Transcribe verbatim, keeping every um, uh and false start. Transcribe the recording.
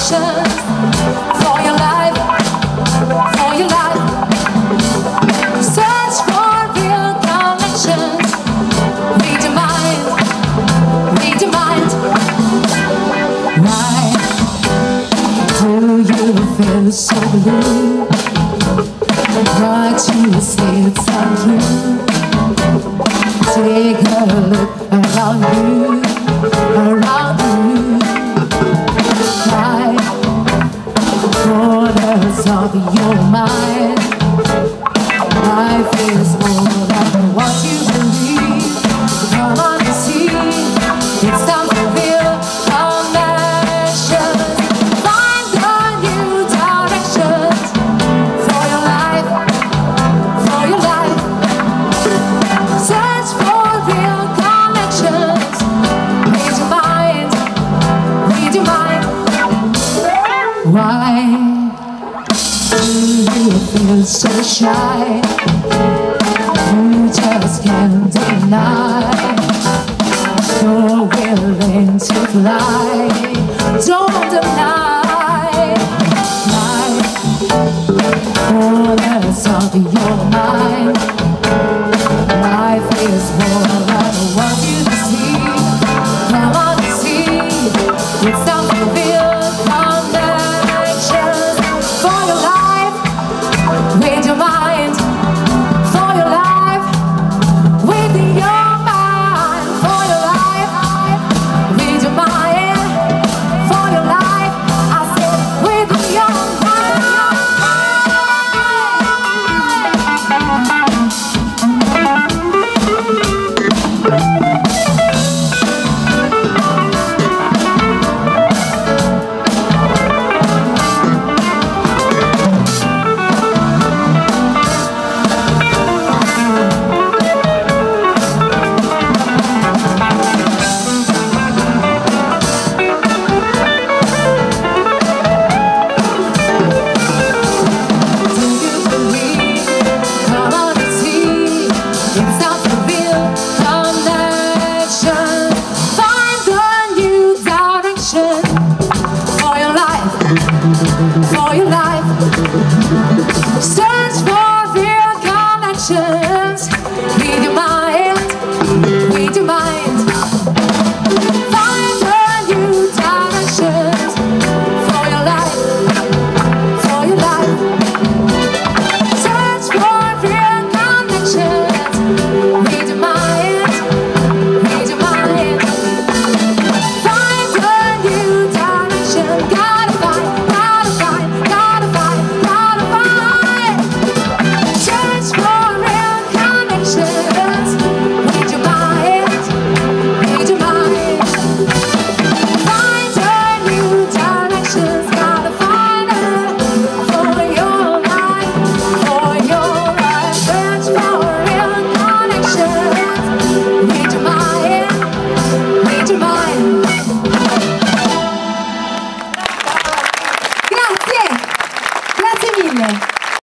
directions for your life, for your life. Search for real connections. Read your mind, read your mind. Why do you feel so blue? What you say it's untrue. Take a look around you, around you. Try corners of your mind. Life is more than what you believe. Come on and see, it's time for real connections. Find the new directions for your life, for your life. Search for real connections. Read your mind, read your mind. Why do you feel so shy? You just can't deny you're willing to fly. Don't deny life, corners of your mind. Life is more than what you see. Come on and see, it's time for real connections. For your life, with your mind. For your life, with your mind. For your life, with your mind. For your life, I said, with your mind. For your life, search for